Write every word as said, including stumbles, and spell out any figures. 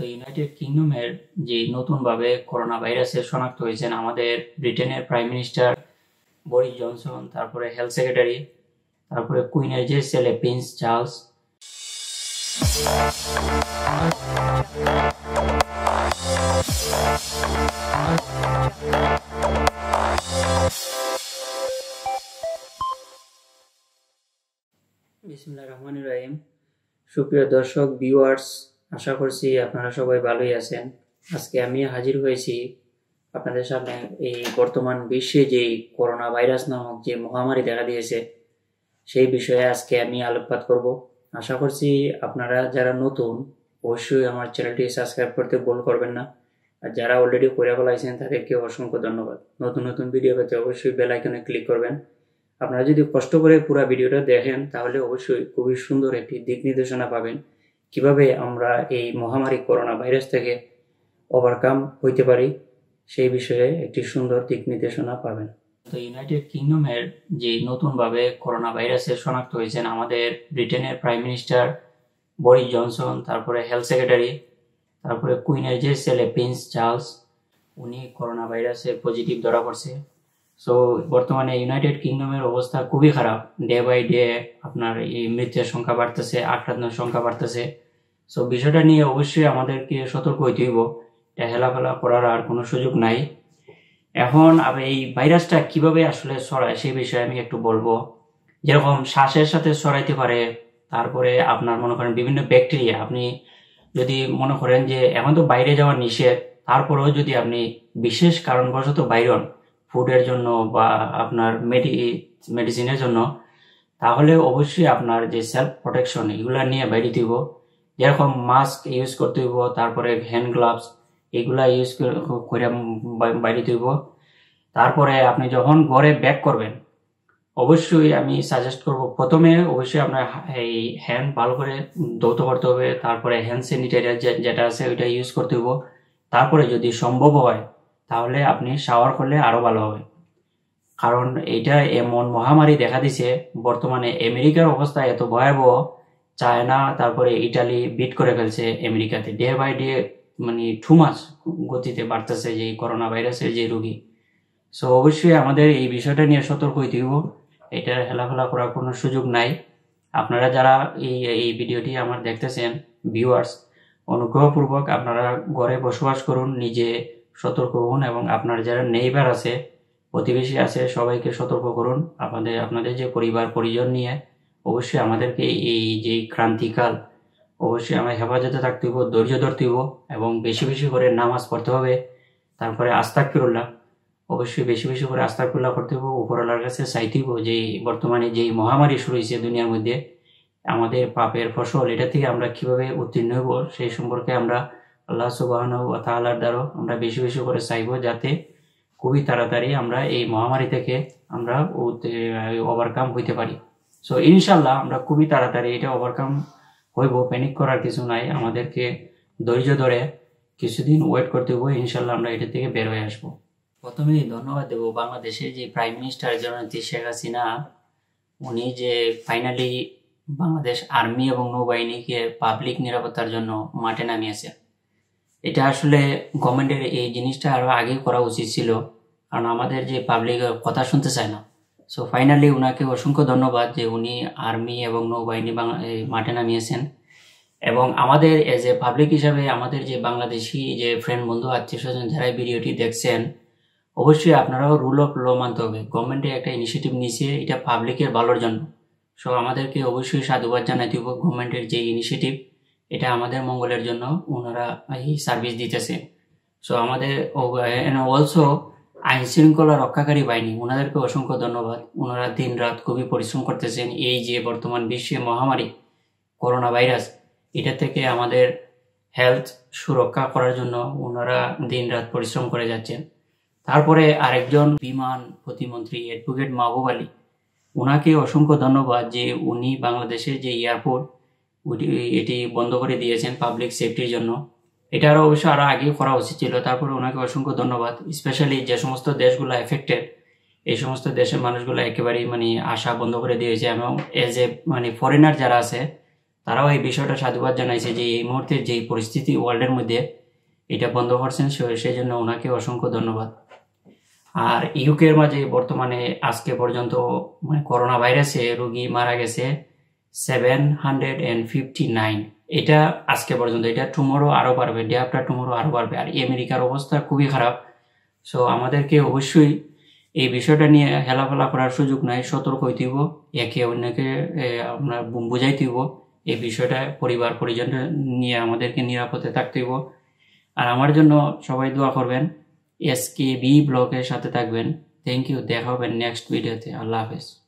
United কিংডমের যে নতুনভাবে corona ভাইরাসে শনাক্ত হয়েছেন আমাদের ব্রিটেনের প্রাইম মিনিস্টার বরিস জনসন, তারপরে হেলথ সেক্রেটারি, তারপরে কুইনের যে ছেলে প্রিন্স চার্লস। বিসমিল্লাহির রহমানির রহিম। সুপ্রিয় দর্শক ভিউয়ার্স, আশা করছি আপনারা সবাই ভালোই আছেন। আজকে আমি হাজির হয়েছি আপনাদের সামনে এই বর্তমান বিশ্বে যে করোনা ভাইরাস নামক যে মহামারী দেখা দিয়েছে সেই বিষয়ে আজকে আমি আলোকপাত করব। আশা করছি আপনারা যারা নতুন অবশ্যই আমার চ্যানেলটি সাবস্ক্রাইব করতে ভুল করবেন না, আর যারা অলরেডি করে ফেলাইছেন তাদেরকে অসংখ্য ধন্যবাদ। নতুন নতুন ভিডিও পেতে অবশ্যই বেল আইকনে ক্লিক করবেন। আপনারা যদি কষ্ট করে পুরো ভিডিওটা দেখেন তাহলে অবশ্যই খুবই সুন্দর একটি দিক নির্দেশনা পাবেন কিভাবে আমরা এই মহামারী করোনা ভাইরাস থেকে ওভারকাম হইতে পারি, সেই বিষয়ে একটি সুন্দর দিক নির্দেশনা পাবেন। তো ইউনাইটেড কিংডমের যে নতুনভাবে করোনা ভাইরাসে শনাক্ত হয়েছেন আমাদের ব্রিটেনের প্রাইম মিনিস্টার বরিস জনসন, তারপরে হেলথ সেক্রেটারি, তারপরে কুইনের যে ছেলে প্রিন্স চার্লস, উনি করোনা ভাইরাসে পজিটিভ ধরা পড়ছে। সো বর্তমানে ইউনাইটেড কিংডমের অবস্থা খুবই খারাপ। ডে বাই ডে আপনার এই মৃত্যুর সংখ্যা বাড়তেছে, আক্রান্তের সংখ্যা বাড়তেছে। সো বিষয়টা নিয়ে অবশ্যই আমাদেরকে সতর্ক হইতে হইব। এটা হেলাফেলা করার আর কোনো সুযোগ নাই। এখন আবার এই ভাইরাসটা কিভাবে আসলে ছড়ায় সেই বিষয়ে আমি একটু বলবো। যেরকম শ্বাসের সাথে ছড়াইতে পারে, তারপরে আপনার মনে করেন বিভিন্ন ব্যাকটেরিয়া, আপনি যদি মনে করেন যে এখন তো বাইরে যাওয়া নিষেধ, তারপরেও যদি আপনি বিশেষ কারণবশত বাইরে হন ফুডের জন্য বা আপনার মেডি মেডিসিনের জন্য, তাহলে অবশ্যই আপনার যে সেলফ প্রোটেকশন এগুলা নিয়ে বাইরে দিব। যেরকম মাস্ক ইউজ করতে হইব, তারপরে হ্যান্ড গ্লাভস এগুলা ইউজ করে বাইরে দিব। তারপরে আপনি যখন ঘরে ব্যাক করবেন অবশ্যই আমি সাজেস্ট করব প্রথমে অবশ্যই আপনার এই হ্যান্ড ভালো করে ধৌত করতে হবে, তারপরে হ্যান্ড স্যানিটাইজার যেটা আছে ওইটা ইউজ করতে হইব। তারপরে যদি সম্ভব হয় তাহলে আপনি শাওয়ার করলে আরো ভালো হবে, কারণ এটা এমন মহামারী দেখা দিছে বর্তমানে। আমেরিকার অবস্থা এত ভয়াবহ, চায়না তারপরে ইটালি বিট করে ফেলছে আমেরিকাতে। ডে বাই ডে মানে টু মাস গতিতে বাড়তেছে যে করোনা ভাইরাসের যে রোগী। সো অবশ্যই আমাদের এই বিষয়টা নিয়ে সতর্ক হইতে হইব। এটা হেলাফেলা করার কোনো সুযোগ নাই। আপনারা যারা এই এই ভিডিওটি আমার দেখতেছেন ভিউয়ার্স, অনুগ্রহপূর্বক আপনারা ঘরে বসবাস করুন, নিজে সতর্ক হন এবং আপনার যারা নেইবার আছে, প্রতিবেশী আছে, সবাইকে সতর্ক করুন। আপনাদের আপনাদের যে পরিবার পরিজন নিয়ে অবশ্যই আমাদেরকে এই যে ক্রান্তিকাল অবশ্যই আমার হেফাজতে থাকতে হইব, ধৈর্য ধরতে হইব এবং বেশি বেশি করে নামাজ পড়তে হবে। তারপরে আস্তাগফিরুল্লাহ, অবশ্যই বেশি বেশি করে আস্তাগফিরুল্লাহ করতে হইব। উপরওয়ালার কাছে চাইতে হইব যে বর্তমানে যেই মহামারী শুরু হয়েছে দুনিয়ার মধ্যে, আমাদের পাপের ফসল এটা থেকে আমরা কিভাবে উত্তীর্ণ হইব সেই সম্পর্কে আমরা আল্লাহ সুবহানাহু ওয়া তাআলার দ্বারা আমরা বেশি বেশি করে চাইব, যাতে খুবই তাড়াতাড়ি আমরা এই মহামারী থেকে আমরা ওভারকাম হইতে পারি। সো ইনশাল্লাহ আমরা খুবই তাড়াতাড়ি এটা ওভারকাম হইব। প্যানিক করার কিছু নাই, আমাদেরকে ধৈর্য ধরে কিছুদিন ওয়েট করতে হইব। ইনশাল্লাহ আমরা এটা থেকে বের হয়ে আসবো। প্রথমেই ধন্যবাদ দেব বাংলাদেশের যে প্রাইম মিনিস্টার জননেত্রী শেখ হাসিনা, উনি যে ফাইনালি বাংলাদেশ আর্মি এবং নৌবাহিনীকে পাবলিক নিরাপত্তার জন্য মাঠে নামিয়েছে। এটা আসলে গভর্নমেন্টের এই জিনিসটা আরো আগে করা উচিত ছিল, কারণ আমাদের যে পাবলিক কথা শুনতে চায় না। সো ফাইনালি উনাকে অসংখ্য ধন্যবাদ যে উনি আর্মি এবং নৌবাহিনী মাঠে নামিয়েছেন। এবং আমাদের এজ এ পাবলিক হিসাবে আমাদের যে বাংলাদেশি যে ফ্রেন্ড বন্ধু আত্মীয় স্বজন যারা ভিডিওটি দেখছেন, অবশ্যই আপনারাও রুল অফ ল মানতে হবে। গভর্নমেন্টে একটা ইনিশিয়েটিভ নিয়েছে, এটা পাবলিকের ভালোর জন্য। সো আমাদেরকে অবশ্যই সাধুবাদ জানাইতে হবে গভর্নমেন্টের যে ইনিশিয়েটিভ, এটা আমাদের মঙ্গলের জন্য ওনারা এই সার্ভিস দিতেছে। সো আমাদের অলসো আইন শৃঙ্খলা রক্ষাকারী বাহিনী, ওনাদেরকে অসংখ্য ধন্যবাদ। ওনারা দিন রাত খুবই পরিশ্রম করতেছেন এই যে বর্তমান বিশ্বে মহামারী করোনা ভাইরাস, এটা থেকে আমাদের হেলথ সুরক্ষা করার জন্য ওনারা দিন রাত পরিশ্রম করে যাচ্ছেন। তারপরে আরেকজন বিমান প্রতিমন্ত্রী অ্যাডভোকেট মাহবুব আলী, ওনাকে অসংখ্য ধন্যবাদ যে উনি বাংলাদেশের যে এয়ারপোর্ট এটি বন্ধ করে দিয়েছেন পাবলিক সেফটির জন্য। এটা আরো অবশ্য আরো আগে করা উচিত ছিল। তারপরে ওনাকে অসংখ্য ধন্যবাদ। স্পেশালি যে সমস্ত দেশগুলো এফেক্টেড, এই সমস্ত দেশের মানুষগুলো একেবারেই মানে আসা বন্ধ করে দিয়েছে এবং এজ এ মানে ফরেনার যারা আছে তারাও এই বিষয়টা সাধুবাদ জানাইছে যে এই মুহূর্তে যেই পরিস্থিতি ওয়ার্ল্ডের মধ্যে এটা বন্ধ করছেন, সেই জন্য ওনাকে অসংখ্য ধন্যবাদ। আর ইউকের মাঝে বর্তমানে আজকে পর্যন্ত মানে করোনা ভাইরাসে রোগী মারা গেছে seven hundred and fifty nine. এটা আজকে পর্যন্ত, এটা টুমোরো আরও বাড়বে, ডে আফটার টুমোরো আরও বাড়বে। আর আমেরিকার অবস্থা খুবই খারাপ। সো আমাদেরকে অবশ্যই এই বিষয়টা নিয়ে হেলাফেলা করার সুযোগ নাই, সতর্ক হইতে হইব, একে অন্যকে আপনার বুঝাইতে হইব এই বিষয়টা, পরিবার পরিজন নিয়ে আমাদেরকে নিরাপদে থাকতে হইব। আর আমার জন্য সবাই দোয়া করবেন, এস কে বি ব্লগের সাথে থাকবেন। থ্যাংক ইউ, দেখা হবে নেক্সট ভিডিওতে। আল্লাহ হাফেজ।